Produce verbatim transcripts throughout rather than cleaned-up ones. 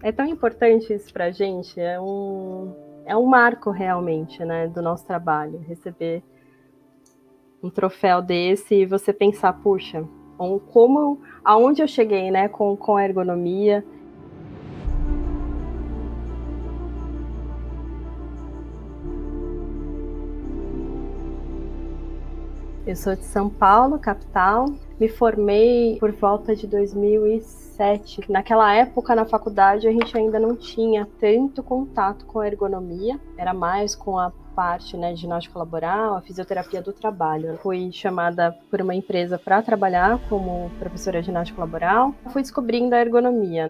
É tão importante isso pra gente, é um, é um marco realmente, né, do nosso trabalho, receber um troféu desse e você pensar, puxa, como, aonde eu cheguei, né, com, com a ergonomia. Eu sou de São Paulo, capital. Me formei por volta de dois mil e sete. Naquela época, na faculdade, a gente ainda não tinha tanto contato com a ergonomia. Era mais com a parte, né, de ginástica laboral, a fisioterapia do trabalho. Eu fui chamada por uma empresa para trabalhar como professora de ginástica laboral. Fui descobrindo a ergonomia.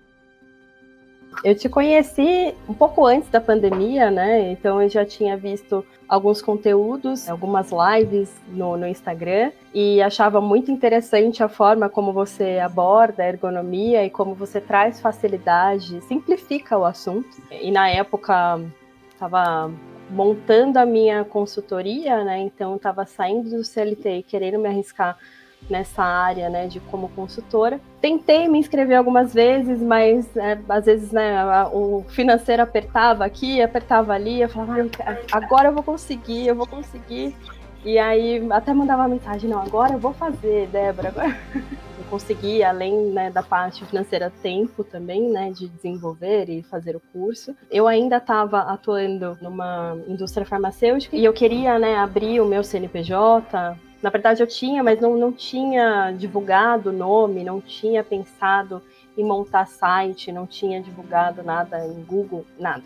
Eu te conheci um pouco antes da pandemia, né? Então eu já tinha visto alguns conteúdos, algumas lives no, no Instagram e achava muito interessante a forma como você aborda a ergonomia e como você traz facilidade, simplifica o assunto. E na época estava montando a minha consultoria, né? Então estava saindo do C L T e querendo me arriscar nessa área, né, de como consultora. Tentei me inscrever algumas vezes, mas é, às vezes, né, o financeiro apertava aqui, apertava ali, eu falava, agora eu vou conseguir, eu vou conseguir. E aí até mandava uma mensagem, não, agora eu vou fazer, Débora, agora eu consegui, além, né, da parte financeira, tempo também, né, de desenvolver e fazer o curso. Eu ainda estava atuando numa indústria farmacêutica e eu queria, né, abrir o meu C N P J. Na verdade eu tinha, mas não, não tinha divulgado o nome, não tinha pensado em montar site, não tinha divulgado nada em Google, nada.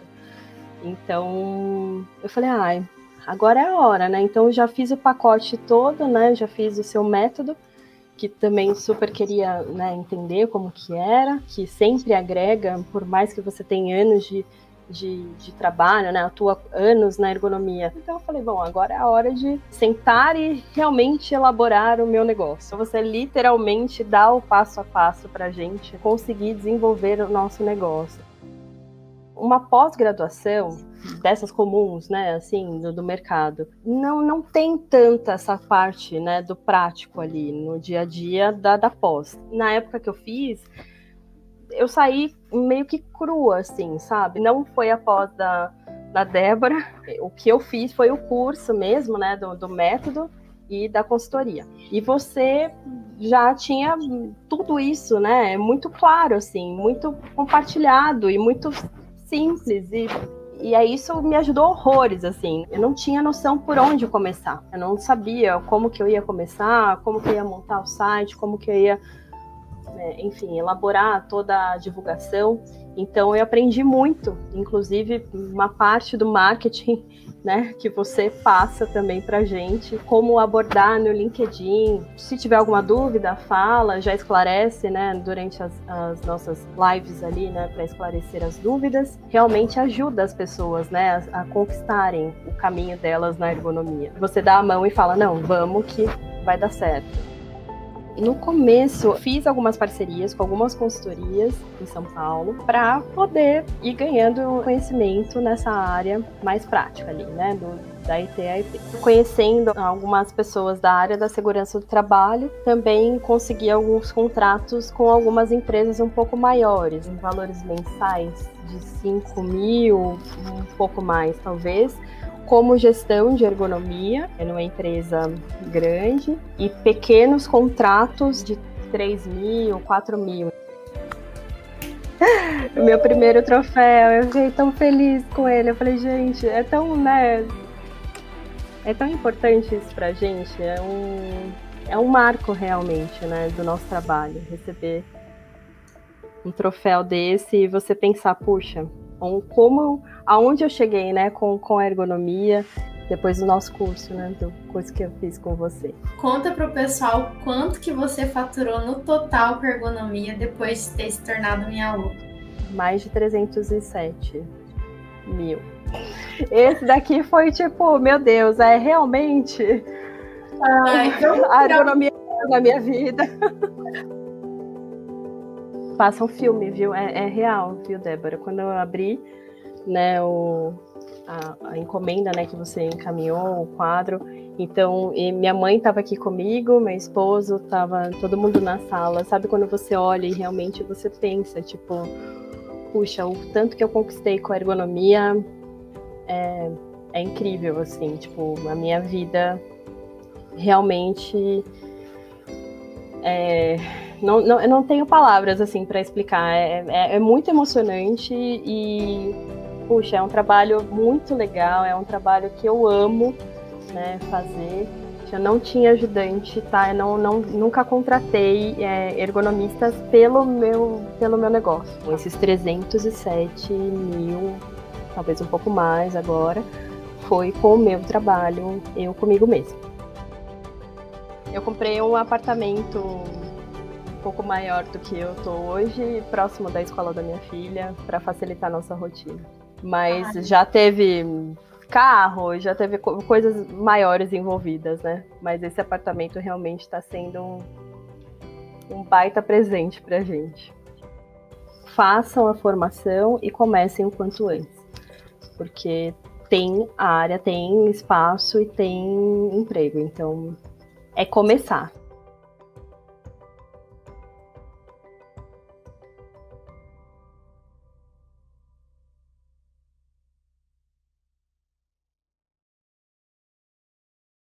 Então eu falei, ah, agora é a hora, né? Então eu já fiz o pacote todo, né? Já fiz o seu método, que também super queria, né, entender como que era, que sempre agrega, por mais que você tenha anos de De, de trabalho, né, atua anos na ergonomia. Então eu falei, bom, agora é a hora de sentar e realmente elaborar o meu negócio. Você literalmente dá o passo a passo para a gente conseguir desenvolver o nosso negócio. Uma pós-graduação dessas comuns, né, assim, do, do mercado, não, não tem tanta essa parte, né, do prático ali no dia a dia da, da pós. Na época que eu fiz, eu saí meio que crua, assim, sabe? Não foi após da, da Débora. O que eu fiz foi o curso mesmo, né, do, do método e da consultoria. E você já tinha tudo isso, né, muito claro, assim, muito compartilhado e muito simples. E, e aí isso me ajudou horrores, assim. Eu não tinha noção por onde começar. Eu não sabia como que eu ia começar, como que eu ia montar o site, como que eu ia... enfim, elaborar toda a divulgação. Então eu aprendi muito, inclusive uma parte do marketing, né, que você passa também pra gente, como abordar no LinkedIn. Se tiver alguma dúvida, fala, já esclarece, né, durante as, as nossas lives ali, né, para esclarecer as dúvidas. Realmente ajuda as pessoas, né, a, a conquistarem o caminho delas na ergonomia. Você dá a mão e fala, não, vamos que vai dar certo. No começo, fiz algumas parcerias com algumas consultorias em São Paulo para poder ir ganhando conhecimento nessa área mais prática ali, né, do, da I T A I P. Conhecendo algumas pessoas da área da segurança do trabalho, também consegui alguns contratos com algumas empresas um pouco maiores, em valores mensais de cinco mil, um pouco mais talvez, como gestão de ergonomia, numa empresa grande, e pequenos contratos de três mil, quatro mil. Meu primeiro troféu, eu fiquei tão feliz com ele. Eu falei, gente, é tão, né, é tão importante isso pra gente, é um, é um marco realmente, né, do nosso trabalho, receber um troféu desse e você pensar, puxa, como, aonde eu cheguei, né, com, com a ergonomia, depois do nosso curso, né, do curso que eu fiz com você. Conta pro pessoal quanto que você faturou no total com ergonomia depois de ter se tornado minha aluna. Mais de trezentos e sete mil. Esse daqui foi tipo, meu Deus, é realmente Ai, a ergonomia na minha vida. Passa um filme, viu? É, é real, viu, Débora? Quando eu abri, né, o, a, a encomenda, né, que você encaminhou, o quadro, então, e minha mãe estava aqui comigo, meu esposo, estava todo mundo na sala. Sabe quando você olha e realmente você pensa, tipo, puxa, o tanto que eu conquistei com a ergonomia é, é incrível, assim, tipo, a minha vida realmente é, não, não, eu não tenho palavras, assim, para explicar, é, é, é muito emocionante e, puxa, é um trabalho muito legal, é um trabalho que eu amo, né, fazer. Eu não tinha ajudante, tá? Eu não, não, nunca contratei é, ergonomistas pelo meu, pelo meu negócio. Esses trezentos e sete mil, talvez um pouco mais agora, foi com o meu trabalho, eu comigo mesma. Eu comprei um apartamento um pouco maior do que eu tô hoje, próximo da escola da minha filha, para facilitar a nossa rotina. Mas ah, já teve carro, já teve co- coisas maiores envolvidas, né? Mas esse apartamento realmente está sendo um, um baita presente pra gente. Façam a formação e comecem o quanto antes, porque tem área, tem espaço e tem emprego, então é começar.